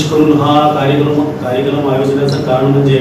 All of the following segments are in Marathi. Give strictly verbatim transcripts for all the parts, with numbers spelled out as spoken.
करून हा कार्यक्रम कार्यक्रम आयोजनाचं कारण म्हणजे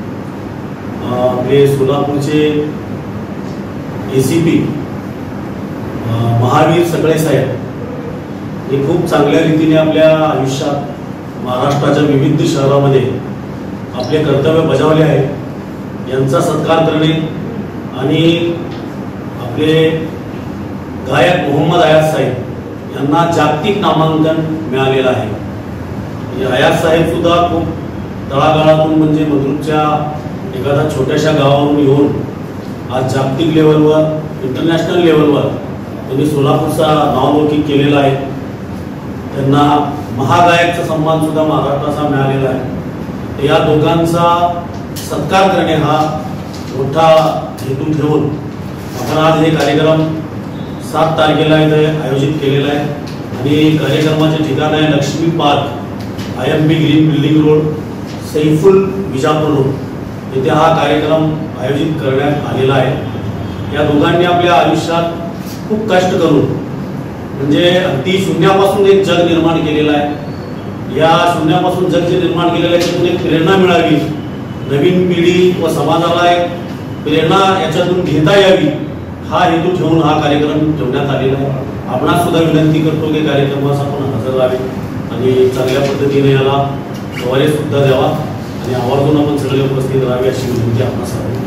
आपले सोलापूरचे ए सी पी महावीर सगळे साहेब हे खूप चांगल्या रीतीने आपल्या आयुष्यात महाराष्ट्राच्या विविध शहरामध्ये आपले कर्तव्य बजावले आहे। यांचा सत्कार करणे आणि आपले गायक मोहम्मद अयाज साहेब यांना जागतिक नामांकन मिळालेलं आहे। अयाज साहेब सुद्धा खूप तळागाळातून म्हणजे मधुरच्या एखाद्या छोट्याशा गावावरून येऊन आज जागतिक लेवलवर इंटरनॅशनल लेवलवर त्यांनी सोलापूरचा नावलौकिक केलेला आहे। त्यांना महागायकचा सन्मान सुद्धा महाराष्ट्राचा मिळालेला आहे। या दोघांचा सत्कार करणे हा मोठा हेतू ठेवून आपण आज हे कार्यक्रम सात तारखेला इथे आयोजित केलेला आहे आणि कार्यक्रमाचे ठिकाण आहे Lakshmi park, I M B green building road, Saiful Vijapur road येथे हा कार्यक्रम आयोजित करण्यात आलेला आहे। या दोघांनी आपल्या आयुष्यात खूप कष्ट करून म्हणजे अगदी शून्यापासून एक जग निर्माण केलेलं आहे। या शून्यापासून जग जे निर्माण केलेलं आहे त्यातून एक प्रेरणा मिळावी, नवीन पिढी व समाजाला एक प्रेरणा याच्यातून घेता यावी हा हेतू ठेवून हा कार्यक्रम ठेवण्यात आलेला आहे। आपणास सुद्धा विनंती करतो की कार्यक्रमास आपण हजर राहावे आणि चांगल्या पद्धतीने याला सवारी सुद्धा द्यावा आणि आवर्जून आपण सगळे उपस्थित राहावे अशी विनंती आपणास आहे।